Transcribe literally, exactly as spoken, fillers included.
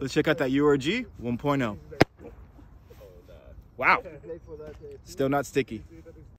Let's check out that U R G one point oh. Wow. Still not sticky.